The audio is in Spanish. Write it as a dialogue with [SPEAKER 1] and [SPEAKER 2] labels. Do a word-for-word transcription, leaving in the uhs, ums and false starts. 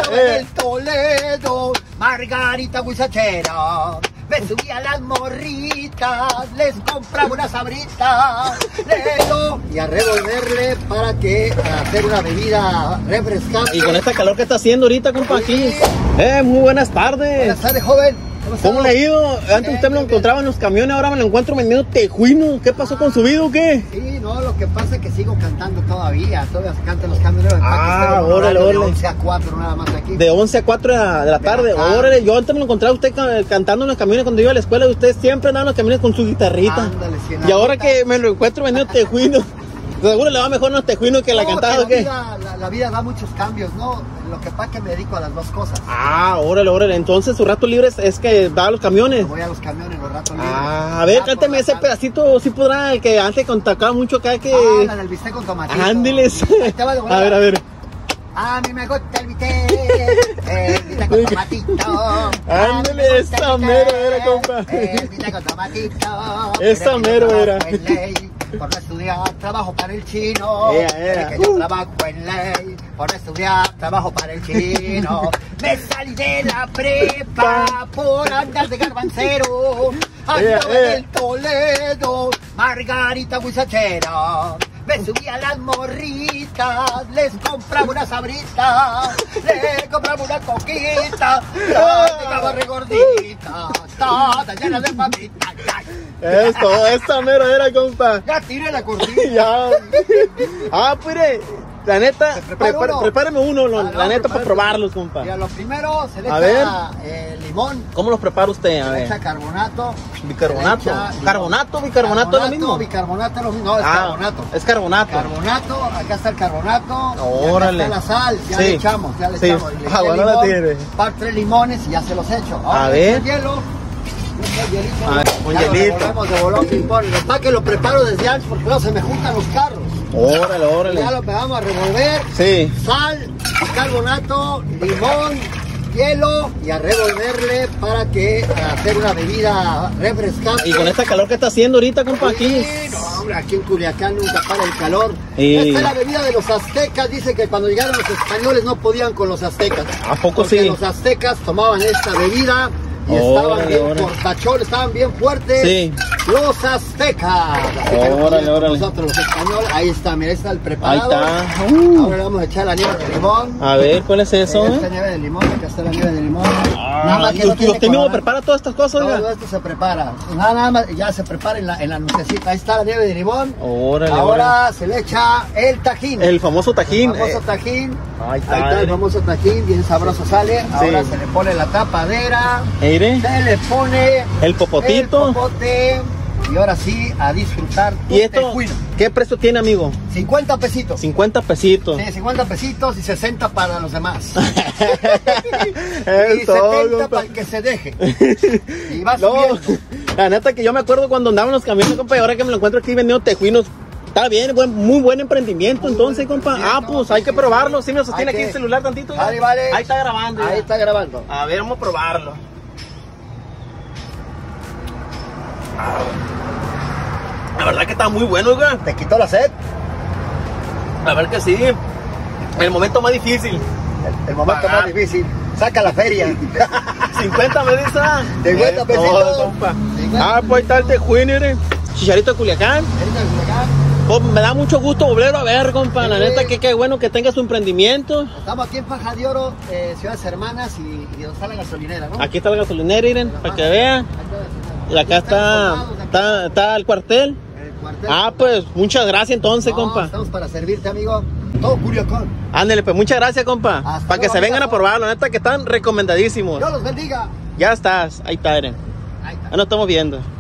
[SPEAKER 1] andaba en el Toledo, Margarita guisachera. Me subí a las morritas, les compraba una sabrita, lelo, y a revolverle para que para hacer una bebida refrescante.
[SPEAKER 2] Y con esta calor que está haciendo ahorita, compa, aquí. Eh, muy buenas tardes.
[SPEAKER 1] Buenas tardes, joven.
[SPEAKER 2] ¿Cómo, ¿Cómo le ha ido? Antes usted me lo encontraba en los camiones, ahora me lo encuentro vendiendo tejuino. ¿Qué pasó con su vida o qué?
[SPEAKER 1] Sí, no, lo que pasa es que sigo cantando todavía. Todavía canto en los camiones.
[SPEAKER 2] Ah, órale, órale.
[SPEAKER 1] De once a cuatro nada más aquí.
[SPEAKER 2] De once a cuatro de la, de la tarde. Órale, yo antes me lo encontraba usted cantando en los camiones cuando iba a la escuela. Usted siempre andaba en los camiones con su guitarrita.
[SPEAKER 1] Ándale, sí,
[SPEAKER 2] y ahora que me lo encuentro vendiendo tejuino. Seguro le va mejor los tejuinos que
[SPEAKER 1] no,
[SPEAKER 2] la cantada, ¿o qué?
[SPEAKER 1] La, la, la vida da muchos cambios, ¿no? Lo que pasa es que me dedico a las dos cosas.
[SPEAKER 2] Ah, órale, órale. Entonces su rato libre es, es que va a los camiones.
[SPEAKER 1] Voy a los camiones, los ratos libres.
[SPEAKER 2] Ah, a ver, cánteme ese tarde. Pedacito, si podrá, el que antes contactaba mucho acá que...
[SPEAKER 1] Ah, la del bistec con tomatito.
[SPEAKER 2] Ándeles. A ver, a ver.
[SPEAKER 1] A mí me gusta el bistec, el bistec con tomatito.
[SPEAKER 2] Ándale, esa mero era, compa.
[SPEAKER 1] El bistec con tomatito.
[SPEAKER 2] Esa mero era.
[SPEAKER 1] Por no estudiar, trabajo para el chino.
[SPEAKER 2] Yeah, yeah.
[SPEAKER 1] Que yo uh. trabajo en ley. Por no estudiar, trabajo para el chino. Me salí de la prepa por andar de garbancero. Andaba yeah, yeah. en el Toledo, Margarita guisachera. Me subí a las morritas, les compraba una sabrita, les compraba una coquita, la dejaba regordita, toda llena de famita.
[SPEAKER 2] Esto, esta mera era, compa.
[SPEAKER 1] Ya tiré la cortina.
[SPEAKER 2] Ya. Ah, pues, la neta, prepara, uno. prepárame uno, lo, ah, no, la neta, para probarlos, compa.
[SPEAKER 1] Mira, lo primero se le
[SPEAKER 2] a
[SPEAKER 1] echa eh, limón.
[SPEAKER 2] ¿Cómo los prepara usted? A
[SPEAKER 1] se
[SPEAKER 2] ver.
[SPEAKER 1] le echa carbonato.
[SPEAKER 2] Bicarbonato. ¿Carbonato? ¿Bicarbonato es lo mismo?
[SPEAKER 1] Bicarbonato es lo mismo. No, es
[SPEAKER 2] ah,
[SPEAKER 1] carbonato.
[SPEAKER 2] Es carbonato.
[SPEAKER 1] Carbonato, acá está el carbonato.
[SPEAKER 2] Órale.
[SPEAKER 1] Acá está la sal, ya
[SPEAKER 2] sí.
[SPEAKER 1] le echamos, ya le
[SPEAKER 2] sí.
[SPEAKER 1] echamos. Le
[SPEAKER 2] ah, bueno, la tiene.
[SPEAKER 1] Par tres limones y ya se los echo. Ahora
[SPEAKER 2] a ver.
[SPEAKER 1] El hielo. Hielito,
[SPEAKER 2] a ver, un
[SPEAKER 1] ya
[SPEAKER 2] hielito.
[SPEAKER 1] Lo de bolón, ping-pong. Lo que lo preparo desde antes porque luego se me juntan los carros.
[SPEAKER 2] Órale, órale.
[SPEAKER 1] Ya lo pegamos a revolver.
[SPEAKER 2] Sí.
[SPEAKER 1] Sal, carbonato, limón, hielo y a revolverle para que para hacer una bebida refrescante.
[SPEAKER 2] Y con esta calor que está haciendo ahorita, compa, aquí.
[SPEAKER 1] Sí, no, hombre, aquí en Culiacán nunca para el calor.
[SPEAKER 2] Y...
[SPEAKER 1] Esta es la bebida de los aztecas. Dice que cuando llegaron los españoles no podían con los aztecas.
[SPEAKER 2] ¿A poco
[SPEAKER 1] porque
[SPEAKER 2] sí?
[SPEAKER 1] Los aztecas tomaban esta bebida. Y
[SPEAKER 2] órale,
[SPEAKER 1] estaban bien
[SPEAKER 2] órale.
[SPEAKER 1] portachones, estaban bien fuertes.
[SPEAKER 2] Sí.
[SPEAKER 1] Los aztecas.
[SPEAKER 2] Órale, órale.
[SPEAKER 1] Nosotros los españoles, ahí está, mira, ahí está el preparado.
[SPEAKER 2] Ahí está. Uh.
[SPEAKER 1] Ahora le vamos a echar la nieve de limón.
[SPEAKER 2] A ver, ¿cuál es eso?
[SPEAKER 1] Esta eh? nieve de limón, acá está la nieve de limón.
[SPEAKER 2] Ah,
[SPEAKER 1] nada más que
[SPEAKER 2] ¿y
[SPEAKER 1] no
[SPEAKER 2] usted, usted mismo prepara todas estas cosas?
[SPEAKER 1] Todo
[SPEAKER 2] oiga?
[SPEAKER 1] esto se prepara. Nada, nada más, ya se prepara en la, en la nucecita. Ahí está la nieve de limón.
[SPEAKER 2] Órale,
[SPEAKER 1] ahora
[SPEAKER 2] órale.
[SPEAKER 1] se le echa el tajín.
[SPEAKER 2] El famoso tajín.
[SPEAKER 1] El famoso
[SPEAKER 2] eh.
[SPEAKER 1] tajín.
[SPEAKER 2] Ahí está,
[SPEAKER 1] Ahí está el famoso tajín, bien sabroso sale. Ahora
[SPEAKER 2] sí.
[SPEAKER 1] se le pone la tapadera.
[SPEAKER 2] Mire.
[SPEAKER 1] Se le pone
[SPEAKER 2] el popotito.
[SPEAKER 1] El popote. Y ahora sí, a disfrutar tu
[SPEAKER 2] ¿Y esto
[SPEAKER 1] tejuino.
[SPEAKER 2] qué precio tiene, amigo?
[SPEAKER 1] cincuenta pesitos.
[SPEAKER 2] cincuenta pesitos.
[SPEAKER 1] Sí, cincuenta pesitos y sesenta para los demás.
[SPEAKER 2] y
[SPEAKER 1] setenta para el que se deje. Y va
[SPEAKER 2] no,
[SPEAKER 1] subiendo.
[SPEAKER 2] La neta que yo me acuerdo cuando andaba en los camiones, compa, y ahora que me lo encuentro aquí vendiendo tejuinos. Está bien, buen, muy buen emprendimiento, muy entonces, buen compa. Ah, pues hay que probarlo. Sí, me sostiene aquí el celular tantito.
[SPEAKER 1] Vale, vale.
[SPEAKER 2] Ahí está grabando.
[SPEAKER 1] Ahí
[SPEAKER 2] ya.
[SPEAKER 1] está grabando.
[SPEAKER 2] A ver, vamos a probarlo. La verdad que está muy bueno, oiga.
[SPEAKER 1] ¿Te quitó la sed?
[SPEAKER 2] La verdad que sí. El momento más difícil.
[SPEAKER 1] El, el momento Pagar. más difícil. Saca la feria.
[SPEAKER 2] cincuenta me dice.
[SPEAKER 1] cincuenta pesitos.
[SPEAKER 2] compa. Ah, pues ahí está el tejuino, mire. Chicharito de Culiacán.
[SPEAKER 1] Chicharito de Culiacán.
[SPEAKER 2] Pues me da mucho gusto volverlo a ver, compa. Sí. La neta que qué bueno que tenga su emprendimiento.
[SPEAKER 1] Estamos aquí en Faja de Oro, eh, Ciudades Hermanas, y, y donde está la gasolinera, ¿no?
[SPEAKER 2] Aquí está la gasolinera, miren, para que vean. Y acá está, está, está el cuartel.
[SPEAKER 1] El cuartel.
[SPEAKER 2] Ah, pues muchas gracias entonces,
[SPEAKER 1] no,
[SPEAKER 2] compa.
[SPEAKER 1] Estamos para servirte, amigo. Todo Culiacán.
[SPEAKER 2] Ándale, pues muchas gracias, compa.
[SPEAKER 1] Hasta
[SPEAKER 2] para que
[SPEAKER 1] luego,
[SPEAKER 2] se vengan
[SPEAKER 1] amigo.
[SPEAKER 2] a probar, la neta que están recomendadísimos.
[SPEAKER 1] Dios los bendiga.
[SPEAKER 2] Ya estás, ahí está, miren.
[SPEAKER 1] Ahí está.
[SPEAKER 2] Ya nos estamos viendo.